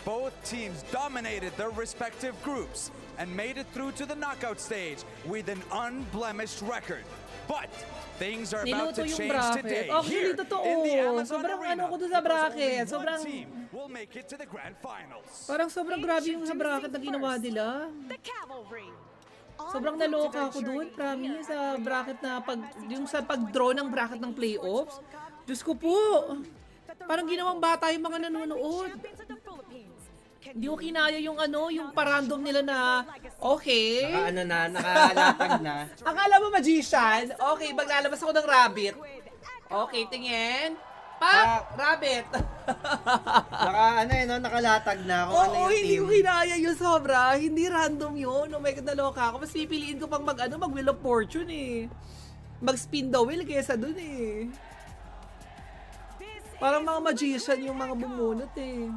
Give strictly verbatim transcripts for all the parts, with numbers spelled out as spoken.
Both teams dominated their respective groups and made it through to the knockout stage with an unblemished record. But things are about Niluto to yung change bracket. today Actually, here totoo. in the Amazon Sobrang Arena. ano ko doon sa because bracket. only one Sobrang- team will make it to the grand finals. Parang sobrang grabe yung sa bracket na ginawa nila. Sobrang naloka ako doon, promise, sa bracket na pag, yung sa pag-draw ng bracket ng playoffs. Diyos ko po, parang ginawang bata yung mga nanonood. Hindi ko kinaya yung ano, yung parandom nila na, okay. Naka ano na, nakalatag na. Akala mo magician? Okay, maglalabas ako ng rabbit. Okay, tingin. Pa, rabbit. Naka ano eh, no? Nakalatag na kung ano Oo, yung hindi team. ko kinaya yun sobra. Hindi random yun. Oh my God, naloka ako. Mas pipiliin ko pang mag, ano, mag Wheel of Fortune eh. Mag-spin the wheel kesa dun eh. Parang mga magician yung mga bumunot eh.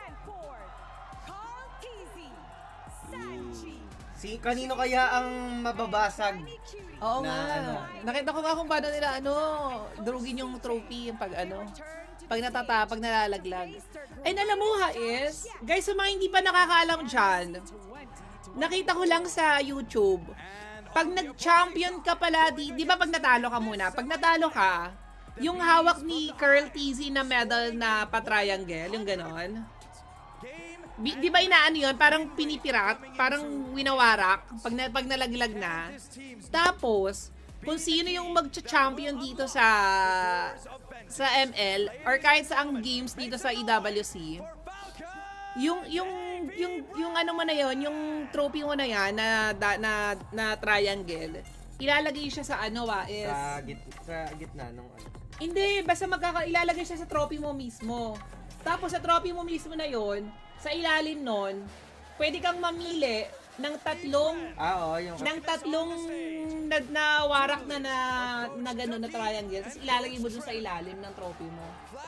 Si kanino kaya ang mababasag? Oo Na nga. ano? Nakita ko nga kung paano nila, ano, drugin yung trophy, yung pag, ano, pag natata, pag nalalaglag. And alam mo ha, is, guys, sa mga hindi pa nakakaalam dyan, nakita ko lang sa YouTube, pag nag-champion ka pala, di, di ba pag natalo ka muna? Pag natalo ka, yung hawak ni Curl T Z na medal na pa-triangle, yung ganon. Di, di ba inaano yun? Parang pinipirat, parang winawarak, pag, na, pag nalaglag na. Tapos, kung sino yung mag-champion dito sa sa M L, or kahit sa ang games dito sa E W C, yung, yung, yung, yung ano mo na yun, yung trophy mo na yan, na, na, na, na triangle, ilalagay siya sa ano ah, is... Sa, git sa gitna nung ano. Hindi, basta magkaka ilalagay siya sa trophy mo mismo. Tapos sa trophy mo mismo na yon, sa ilalim nun, pwede kang mamili ng tatlong Ah, oo, yung... ng tatlong na, na warak na na, na gano'n na triangle. Tapos ilalagay mo dun sa ilalim ng trophy mo.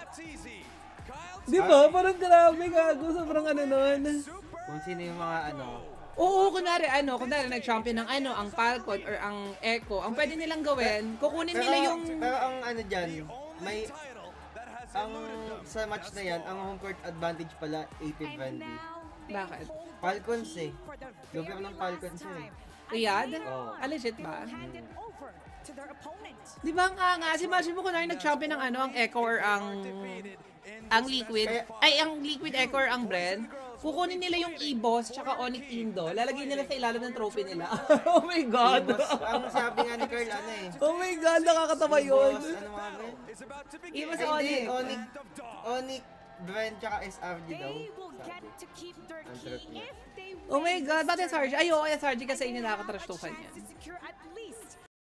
Di ba? Parang grabe, gago. Sobrang ano nun. Kung sino yung mga ano. Oo, kunwari ano, kunwari nag-champion ng ano, ang Falcon or ang Echo. Ang pwede nilang gawin, kukunin Pero, nila yung... pero ang ano dyan, may... Ang sa match na yan, ang home court advantage pala eighty twenty. Bakit? Falcons eh. Lugar ng Falcons eh. Riyad? Oo. Ah, legit ba? Di ba nga nga, si imagine mo kunwari nag-champion ng ano, ang Echo or ang ang Liquid, ay ang Liquid Echo or ang Brand, kukunin nila yung E-Boss tsaka Onyx Indo, lalagay nila sa ilalim ng trophy nila. Oh my God! Boss, ang sabi nga ni Carl, ano eh. Oh my God, nakakatawa yun. Boss, ano mga ba? E-Boss Ay, hindi, Onyx. Onyx, Onyx, Brent, tsaka S R G daw. Sabi. Ang trip niya. Oh my God, ba't yung Sarge? Ay, oo, yung Sarge kasi yun yung nakakatrash talkan niya.